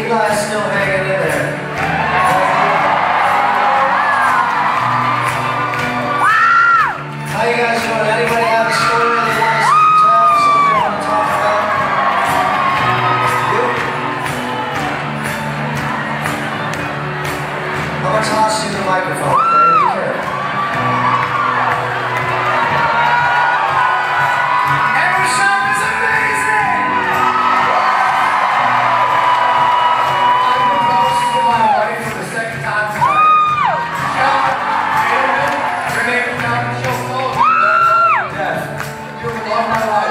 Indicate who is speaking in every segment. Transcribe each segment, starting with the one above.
Speaker 1: Eli's still hanging in there. How you guys doing? Anybody have a story they want to tell? Something they want to talk about? You? I'm going to toss you the microphone, okay? Be careful. Sharpe is amazing! I proposed to my wife for the second time tonight. Sharpe, your name is not Michelle Stone, but I love you to death. You have loved my life.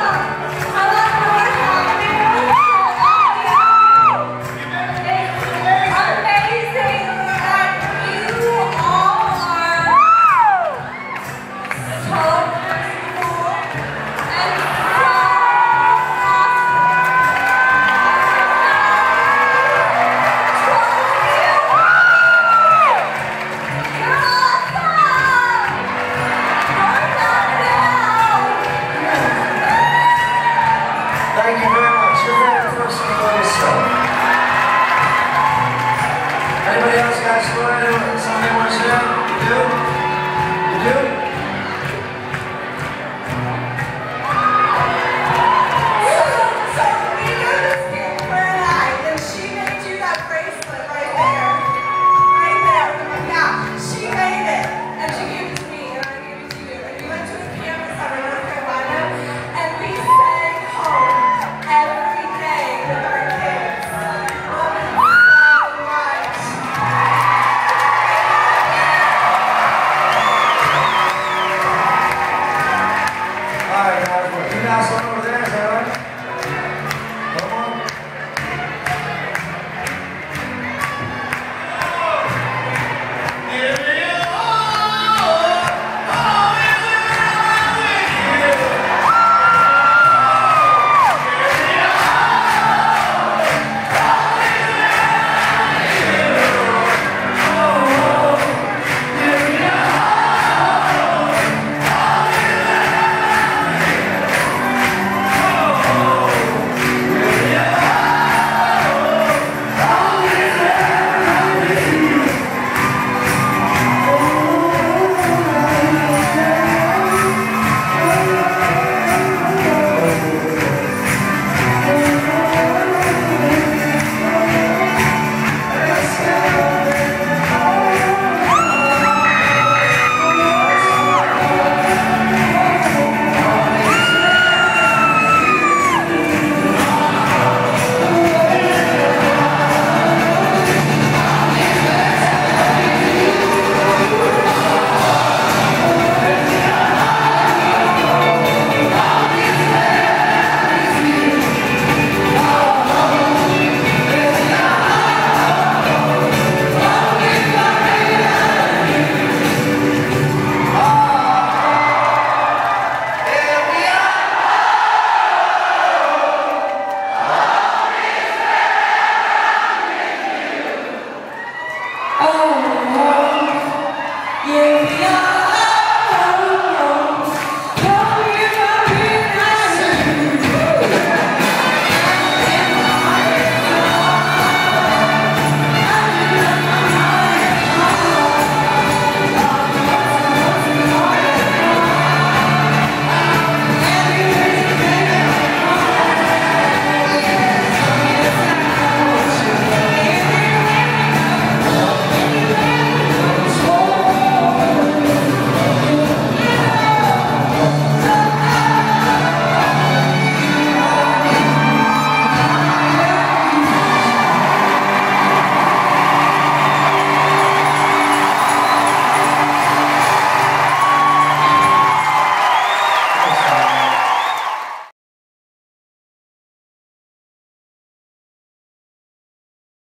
Speaker 1: Thank you very much. You're very person to play yourself. Anybody else got a story? Something they want to share? You do?